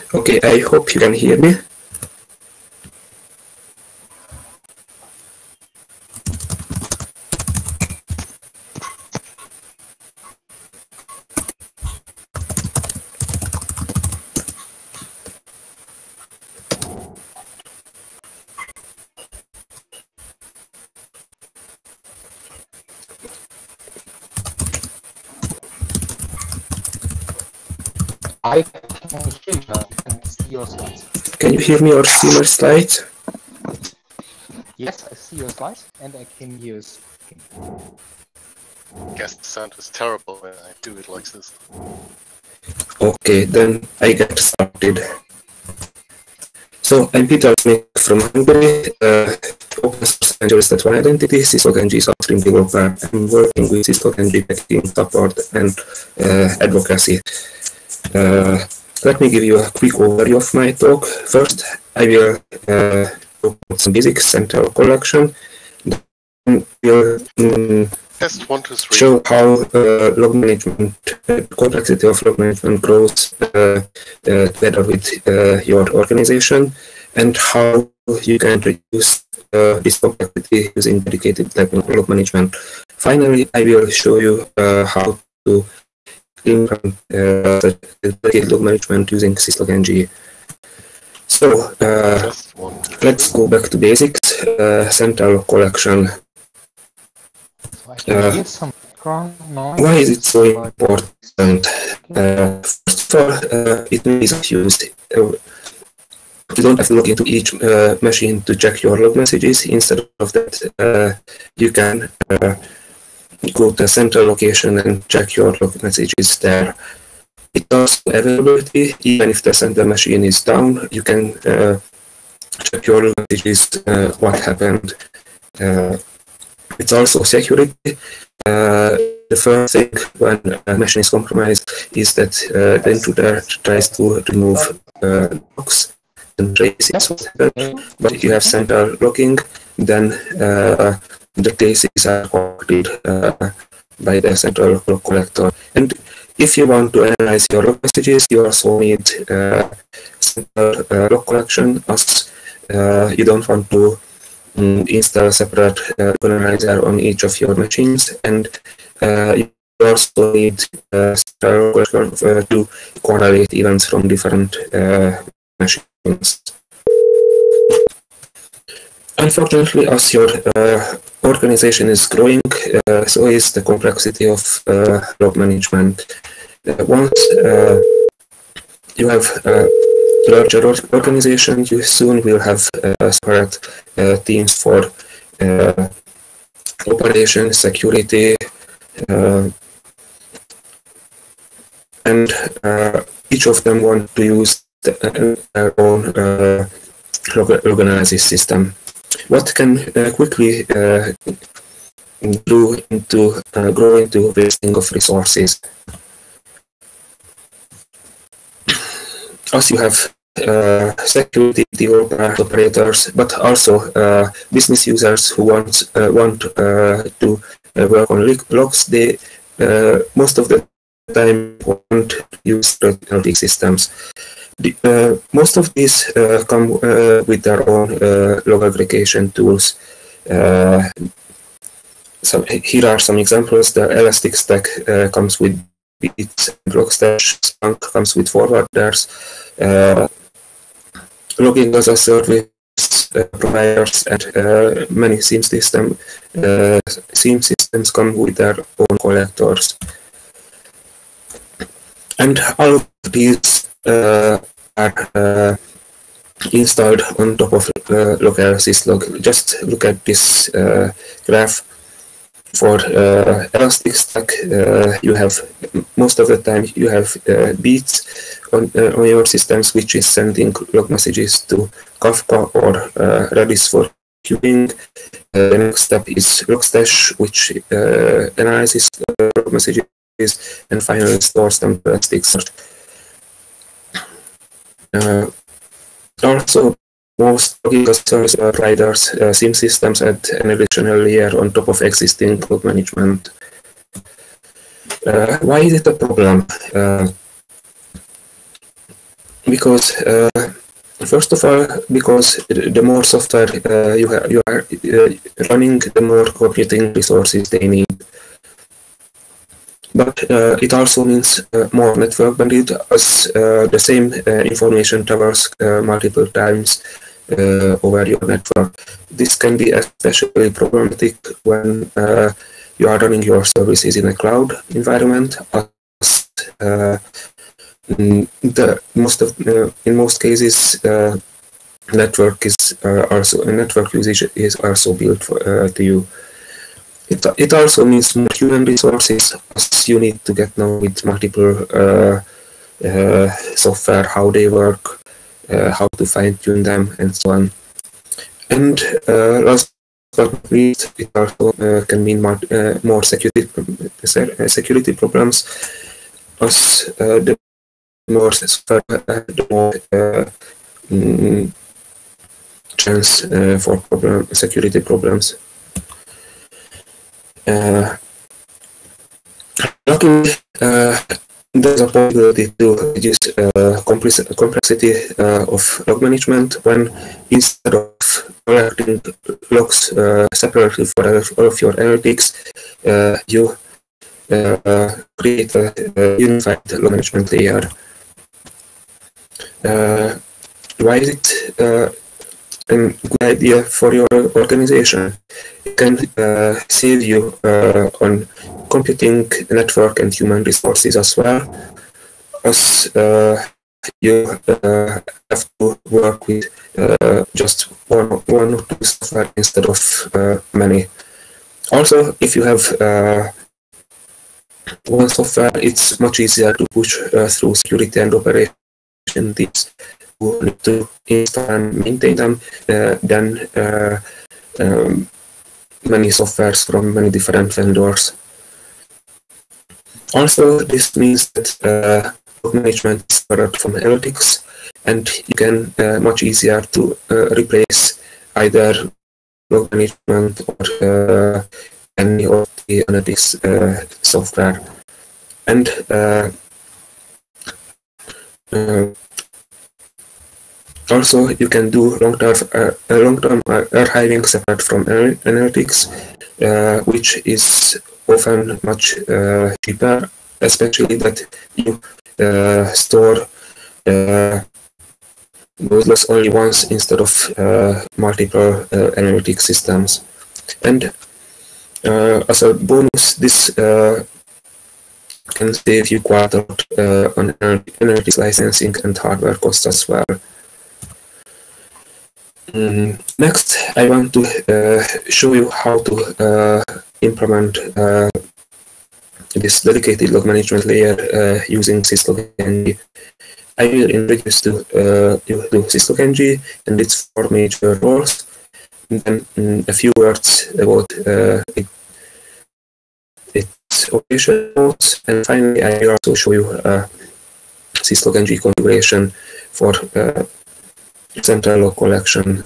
Okay, I hope you can hear me. I can hear you, I can see your slides. Can you hear me or see my slides? Yes, I see your slides and I can hear you speaking. Guess the sound is terrible when I do it like this. Okay, then I get started. So I'm Peter Smith from Hungary, open source and jurisdict one identity, syslog-ng upstream developer. I'm working with syslog-ng team support and advocacy. Let me give you a quick overview of my talk. First, I will talk about some basic central collection. Then we'll Test 1, 2, 3. show how log management, complexity of log management grows together with your organization, and how you can reduce this complexity using dedicated log management. Finally, I will show you how to implement dedicated log management using syslog-ng. So Test 1, 2, 3. let's go back to basics. Central collection. So I can hear some background noise. Why is it so important? First of all, it means used. You don't have to log into each machine to check your log messages. Instead of that, you can go to a central location and check your log messages there. It's also availability. Even if the central machine is down, you can check your log messages, what happened. It's also security. The first thing when a machine is compromised is that the intruder tries to remove logs and traces what happened. But if you have central logging, then the traces are collected by the central log collector. And if you want to analyze your log messages, you also need central log collection, as you don't want to install a separate organizer on each of your machines, and you also need to correlate events from different machines. Unfortunately, as your organization is growing, so is the complexity of log management. Once you have larger organization, you soon will have separate teams for operation, security, and each of them want to use their own log analysis system. What can quickly grow into wasting of resources? As you have security developer operators, but also business users who want to work on logs, they most of the time won't use third-party systems. Most of these come with their own log aggregation tools. So here are some examples. The Elastic Stack comes with Beats, Logstash, Splunk comes with forwarders. Logging as a service providers and many SIEM systems come with their own collectors. And all of these are installed on top of local syslog. Just look at this graph. For Elasticstack, you have most of the time you have Beats on your systems, which is sending log messages to Kafka or Redis for queuing. The next step is Logstash, which analyzes log messages and finally stores them to Elasticsearch. Also, most logging service providers SIEM systems add an additional layer on top of existing log management. Why is it a problem? because first of all, because the more software you are running, the more computing resources they need. But it also means more network bandwidth, as the same information travels multiple times over your network. This can be especially problematic when you are running your services in a cloud environment, as in most cases network usage is also built to you. It also means more human resources, as you need to get know with multiple software, how they work, how to fine tune them, and so on. And last but not least, it also can mean more security problems, as the more software, the more chance for security problems. Luckily, there's a possibility to reduce complexity of log management when, instead of collecting logs separately for all of your analytics, you create a unified log management layer. Why is it a good idea for your organization? It can save you on computing, network, and human resources as well, as you have to work with just one or two software instead of many. Also, if you have one software, it's much easier to push through security and operation teams who need to install and maintain them than many softwares from many different vendors. Also, this means that log management is separate from analytics, and you can much easier to replace either log management or any of the analytics software. And also, you can do long-term archiving separate from analytics, which is often much cheaper, especially that you store those logs only once instead of multiple analytic systems. And as a bonus, this can save you quite a lot on analytics licensing and hardware costs as well. Next, I want to show you how to implement this dedicated log management layer using syslog-ng. I will introduce you to syslog-ng and its four major roles, and then a few words about its operation modes, and finally I will also show you syslog-ng configuration for central log collection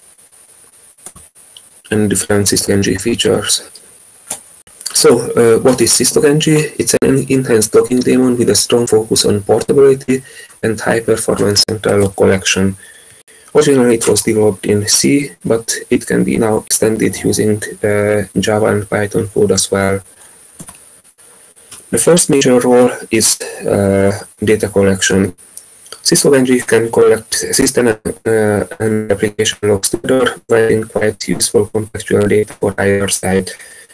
and different syslog-ng features. So, what is syslog-ng? It's an enhanced logging daemon with a strong focus on portability and high-performance central log collection. Originally, it was developed in C, but it can be now extended using Java and Python code as well. The first major role is data collection. Syslog-ng can collect system and application logs together, providing quite useful contextual data for higher side.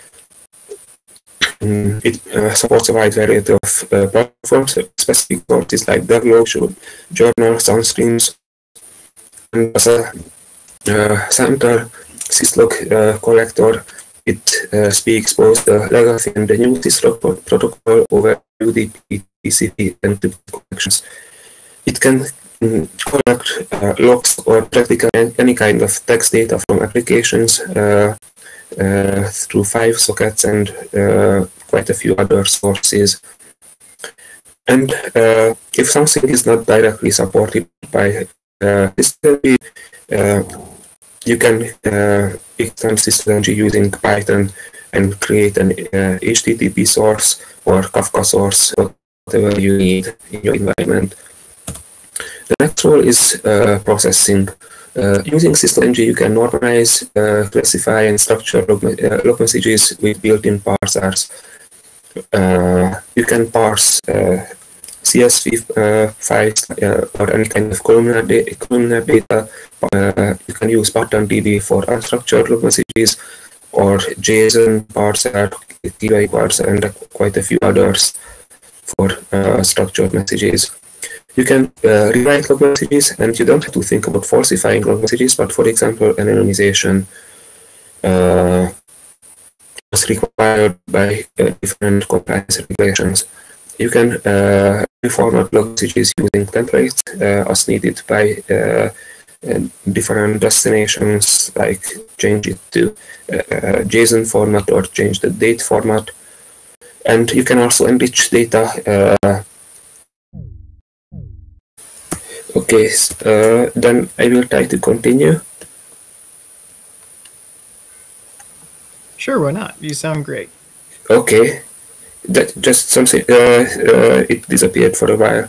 It supports a wide variety of platforms, specific sources like devlogs, journals, downstreams. And as a central syslog collector, it speaks both the legacy and the new syslog protocol over UDP, TCP, and TCP connections. It can collect logs or practically any kind of text data from applications through 5 sockets and quite a few other sources. And if something is not directly supported by syslog-ng, you can extend syslog-ng using Python and create an HTTP source or Kafka source, whatever you need in your environment. The next role is processing. Using SysLog-ng, you can normalize, classify, and structure log messages with built-in parsers. You can parse CSV files or any kind of columnar data. You can use PatternDB for unstructured log messages, or JSON parser, TY parser, and quite a few others for structured messages. You can rewrite log messages, and you don't have to think about falsifying log messages, but for example, anonymization was required by different compliance regulations. You can reformat log messages using templates as needed by different destinations, like change it to JSON format or change the date format. And you can also enrich data. Okay, then I will try to continue. Sure, why not? You sound great. Okay, that just something. It disappeared for a while.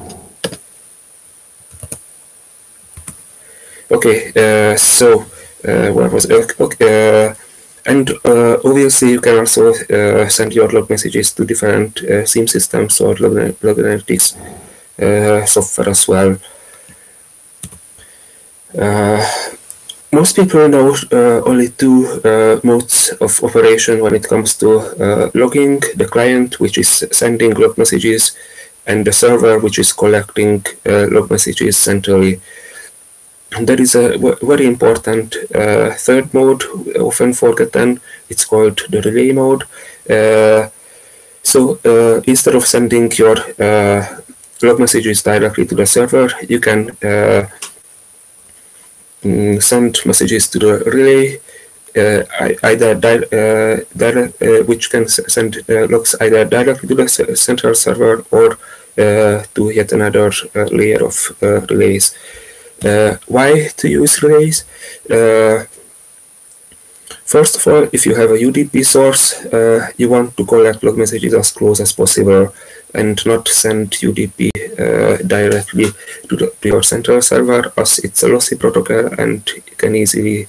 Okay, so where was it? Okay, and obviously you can also send your log messages to different SIEM systems or log analytics software as well. Most people know only two modes of operation when it comes to logging: the client, which is sending log messages, and the server, which is collecting log messages centrally. There is a very important third mode, often forgotten. It's called the relay mode. So instead of sending your log messages directly to the server, you can send messages to the relay, which can send logs either directly to the central server or to yet another layer of relays. Why to use relays? First of all, if you have a UDP source, you want to collect log messages as close as possible and not send UDP directly to your central server, as it's a lossy protocol and you can easily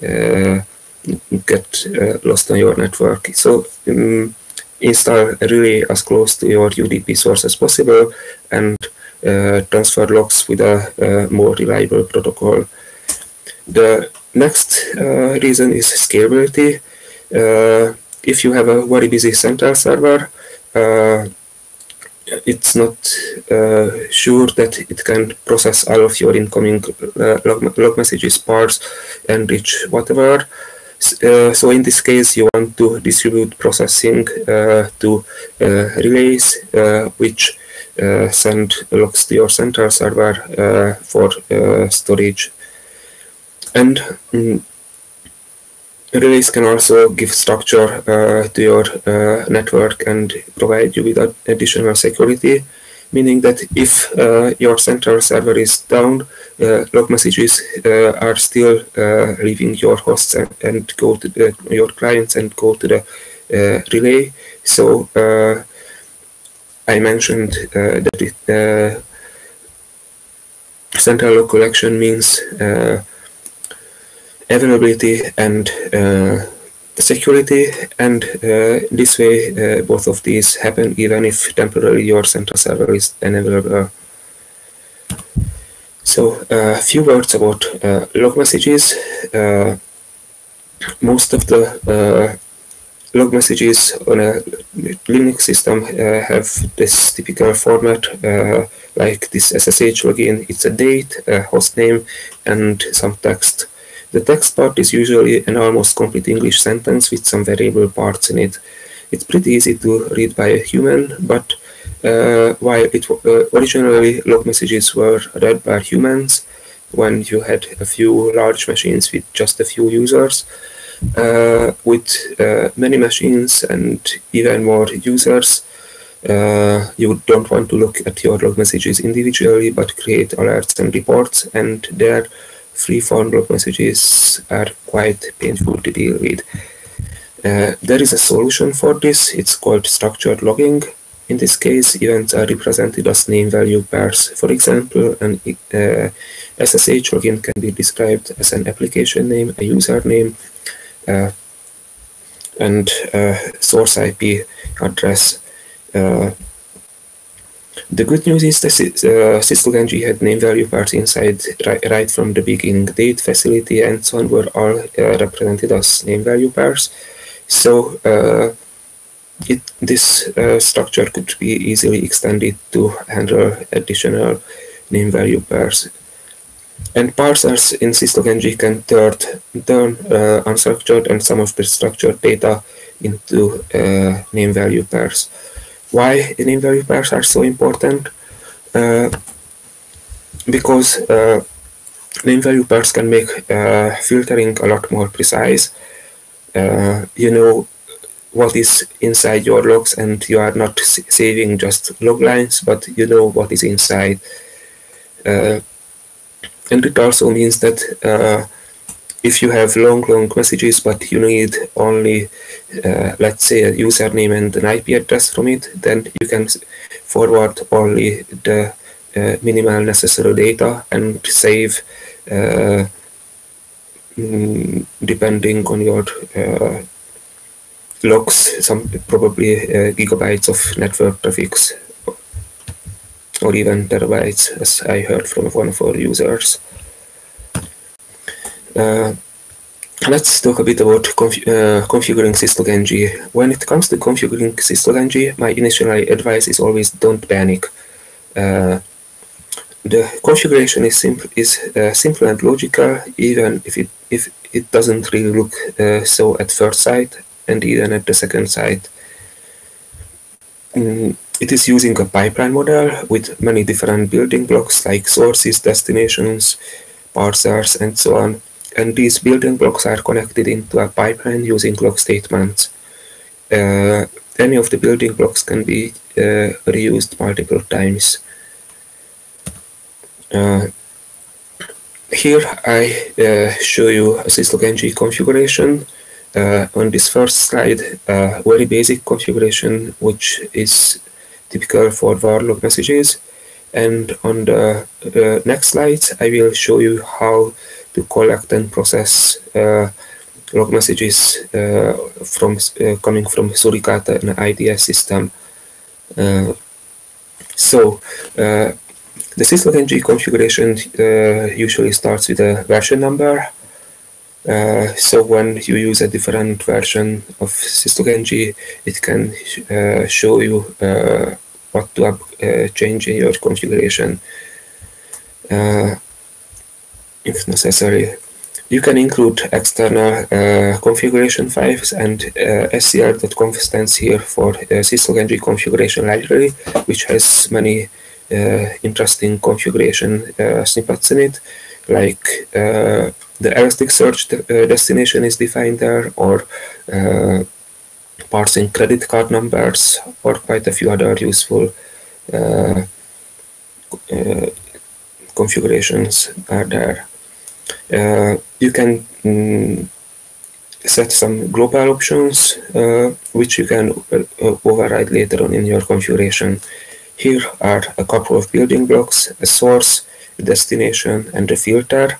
get lost on your network. So install a relay as close to your UDP source as possible and transfer logs with a more reliable protocol. The next reason is scalability. If you have a very busy central server, it's not sure that it can process all of your incoming log messages, parse, enrich, whatever. So in this case, you want to distribute processing to relays, which send logs to your central server for storage. And relays can also give structure to your network and provide you with additional security, meaning that if your central server is down, log messages are still leaving your hosts and go to your clients and go to the relay. So I mentioned that central log collection means availability and security, and this way both of these happen even if temporarily your central server is unavailable. So a few words about log messages. Most of the log messages on a Linux system have this typical format, like this SSH login. It's a date, a host name, and some text. The text part is usually an almost complete English sentence with some variable parts in it. It's pretty easy to read by a human, but while originally log messages were read by humans when you had a few large machines with just a few users, with many machines and even more users, you don't want to look at your log messages individually, but create alerts and reports, and their free-form log messages are quite painful to deal with. There is a solution for this. It's called structured logging. In this case, events are represented as name-value pairs. For example, an SSH login can be described as an application name, a username, and source IP address. The good news is that Sys.log-ng had name-value pairs inside right from the beginning. Date, facility, and so on were all represented as name-value pairs. So this structure could be easily extended to handle additional name-value pairs. And parsers in Sys.log-ng can turn unstructured and some of the structured data into name-value pairs. Why name-value pairs are so important? Because name-value pairs can make filtering a lot more precise. You know what is inside your logs, and you are not saving just log lines, but you know what is inside. And it also means that if you have long messages, but you need only, let's say, a username and an IP address from it, then you can forward only the minimal necessary data and save, depending on your logs, probably gigabytes of network traffic, or even terabytes, as I heard from one of our users. Let's talk a bit about configuring Sys.log-ng. When it comes to configuring Sys.log-ng, my initial advice is always don't panic. The configuration is simple and logical, even if it doesn't really look so at first sight, and even at the second sight. It is using a pipeline model with many different building blocks like sources, destinations, parsers, and so on. And these building blocks are connected into a pipeline using log statements. Any of the building blocks can be reused multiple times. Here I show you a Sys.log-ng configuration. On this first slide, a very basic configuration, which is typical for var log messages. And on the next slides, I will show you how to collect and process log messages coming from Suricata, an IDS system. So the Sys.log-ng configuration usually starts with a version number. So when you use a different version of Sys.log-ng, it can show you what to change in your configuration if necessary. You can include external configuration files, and scl.conf stands here for Sys.log-ng configuration library, which has many interesting configuration snippets in it, like the Elasticsearch destination is defined there, or parsing credit card numbers, or quite a few other useful configurations are there. You can set some global options, which you can override later on in your configuration. Here are a couple of building blocks: a source, a destination, and a filter,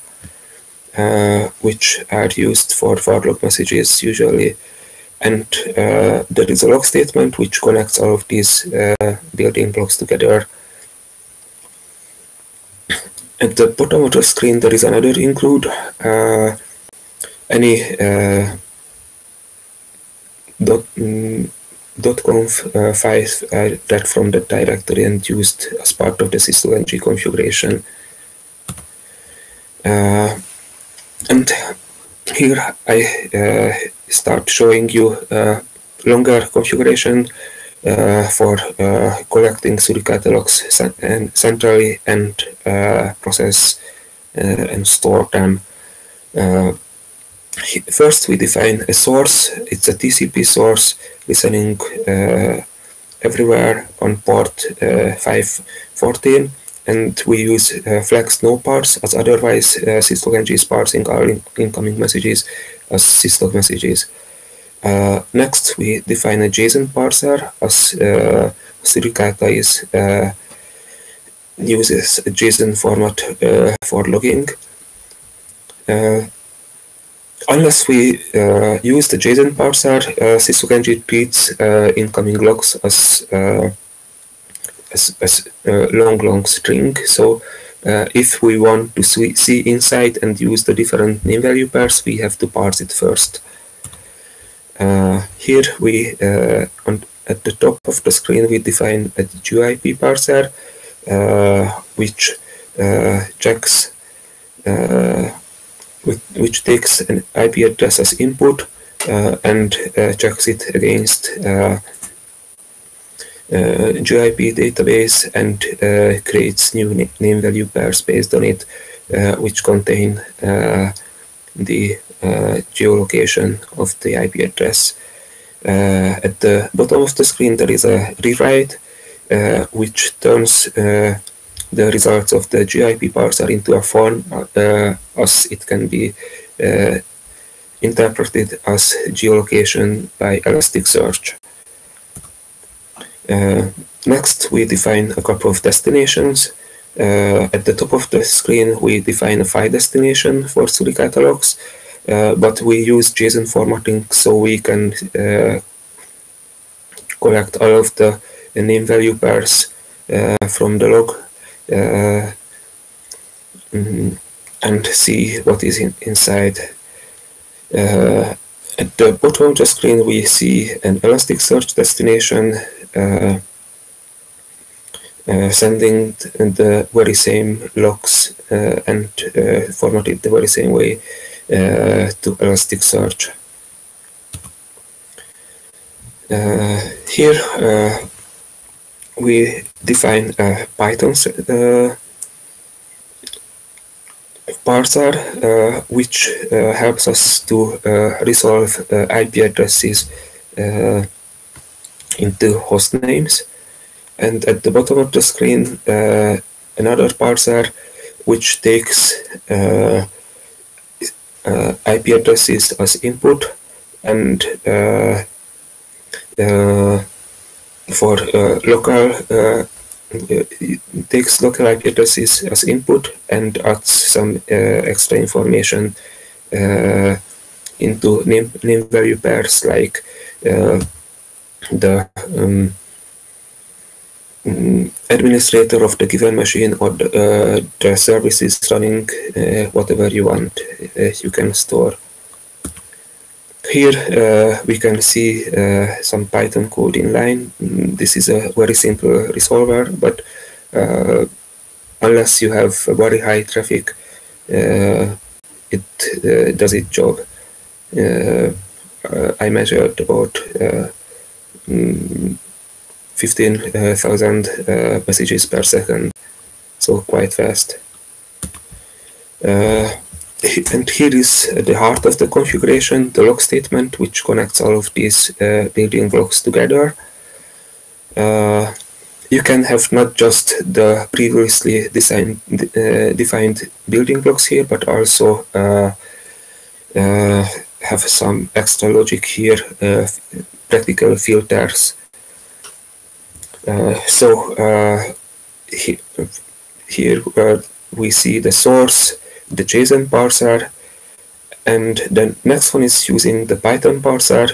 which are used for var log messages usually. And there is a log statement which connects all of these building blocks together. At the bottom of the screen, there is another include. Any .conf files are read from the directory and used as part of the Sys.log-ng configuration. And here I start showing you longer configuration for collecting Suricata logs centrally and process and store them. First, we define a source. It's a TCP source listening everywhere on port 514, and we use flex no parse, as otherwise Sys.log-ng is parsing our incoming messages as syslog messages. Next, we define a JSON parser as Suricata uses a JSON format for logging. Unless we use the JSON parser, Sysukeng treats incoming logs as long string. So if we want to see inside and use the different name value pairs, we have to parse it first. Here we at the top of the screen we define a GUIP parser which checks which takes an IP address as input and checks it against GUIP database and creates new name value pairs based on it, which contain the geolocation of the IP address. At the bottom of the screen there is a rewrite which turns the results of the GUIP parser into a form as it can be interpreted as geolocation by Elasticsearch. Next, we define a couple of destinations. At the top of the screen, we define a file destination for Suricata logs, but we use JSON formatting so we can collect all of the name value pairs from the log and see what is inside. At the bottom of the screen, we see an Elasticsearch destination sending the very same logs and formatted the very same way to Elasticsearch. Here we define a Python parser which helps us to resolve IP addresses into host names, and at the bottom of the screen another parser which takes IP addresses as input and for local takes local IP addresses as input and adds some extra information into name value pairs like the administrator of the given machine or the services running, whatever you want, you can store. Here we can see some Python code in line. This is a very simple resolver, but unless you have very high traffic, it does its job. I measured about 15,000 messages per second, so quite fast. And here is the heart of the configuration, the log statement, which connects all of these building blocks together. You can have not just the previously defined building blocks here, but also have some extra logic here, practical filters. Here we see the source, the JSON parser, and the next one is using the Python parser.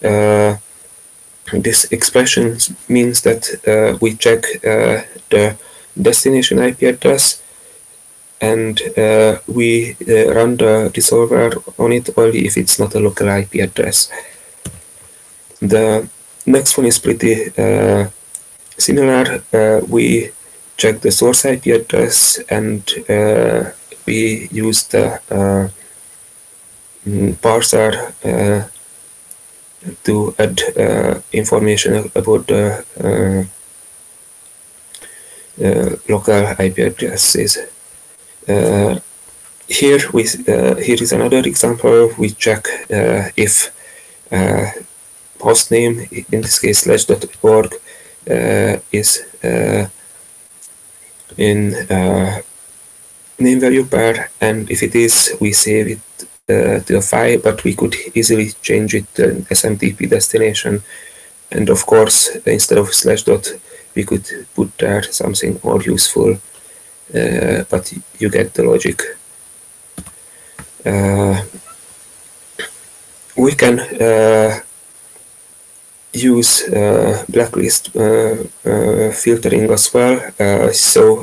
This expression means that we check the destination IP address and we run the resolver on it only if it's not a local IP address. The next one is pretty similar. We check the source IP address and we use the parser to add information about the local IP addresses. Here is another example. We check if hostname, in this case /.org, is in name value pair, and if it is, we save it to a file, but we could easily change it to an SMTP destination. And of course, instead of /. we could put there something more useful, but you get the logic. We can use blacklist filtering as well. So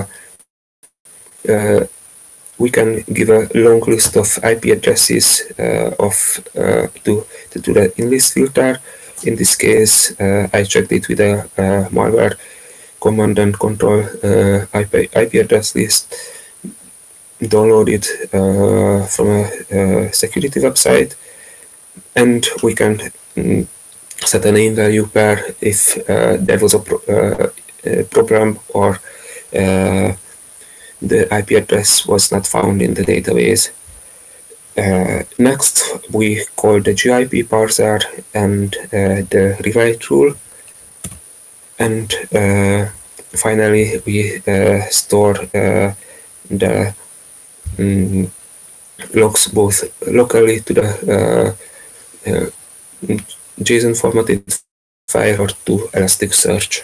we can give a long list of IP addresses to do the in-list filter. In this case, I checked it with a malware command and control IP address list, downloaded from a security website, and we can set a name value pair if there was a problem or the IP address was not found in the database. Next, we call the GIP parser and the rewrite rule. And finally, we store the logs both locally to the JSON formatted file or to Elasticsearch.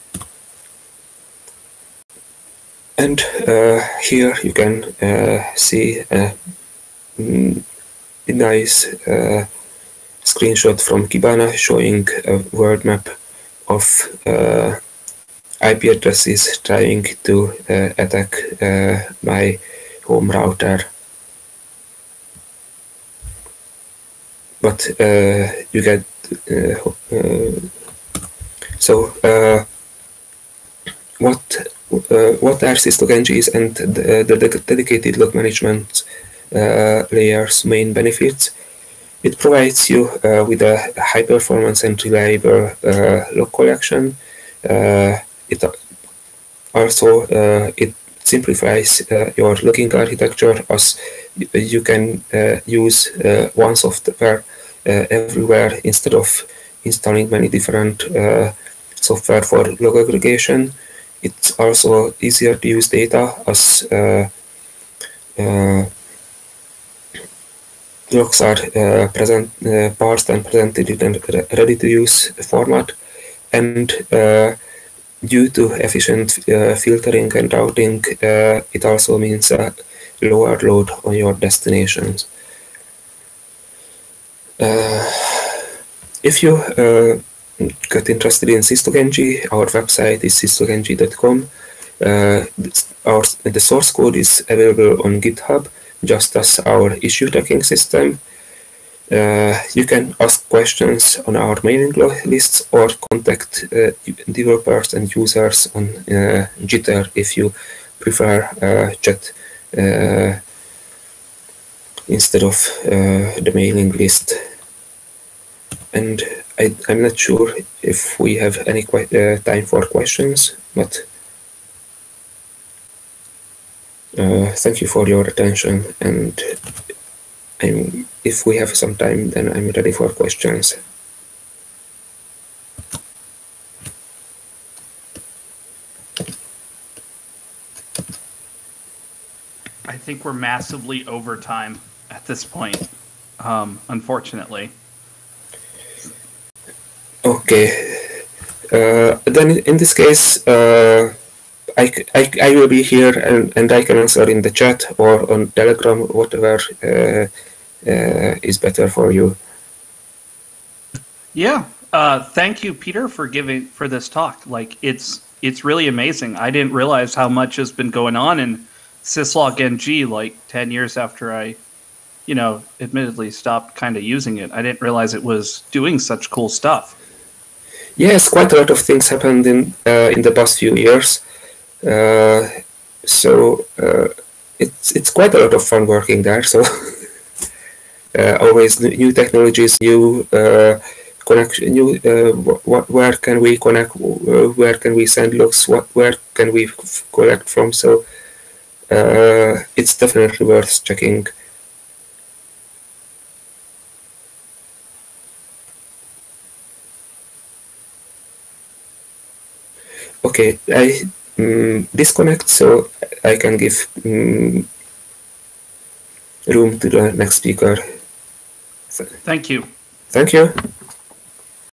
And here you can see a nice screenshot from Kibana showing a world map of IP addresses trying to attack my home router. But you get what are syslog-ng's and the dedicated log management layer's main benefits? It provides you with a high performance and reliable log collection. It simplifies your logging architecture, as you can use one software everywhere instead of installing many different software for log aggregation. It's also easier to use data, as logs are parsed and presented in a ready-to-use format, and due to efficient filtering and routing, it also means a lower load on your destinations. If you get interested in syslog-ng, our website is syslog-ng.com. The source code is available on GitHub, just as our issue tracking system. You can ask questions on our mailing lists or contact developers and users on Jitter if you prefer chat instead of the mailing list. And I'm not sure if we have any time for questions, but thank you for your attention, and if we have some time, then I'm ready for questions. I think we're massively over time at this point, unfortunately. Okay. Then in this case, I will be here and I can answer in the chat or on Telegram, whatever is better for you. Yeah. Thank you, Peter, for this talk. Like, it's really amazing. I didn't realize how much has been going on in syslog-ng like 10 years after I, admittedly stopped kind of using it. I didn't realize it was doing such cool stuff. Yes, quite a lot of things happened in the past few years. So it's quite a lot of fun working there. So always new technologies, new connection, new where can we connect, where can we send logs, where can we collect from. So it's definitely worth checking. Okay, I disconnect so I can give room to the next speaker. Thank you. Thank you.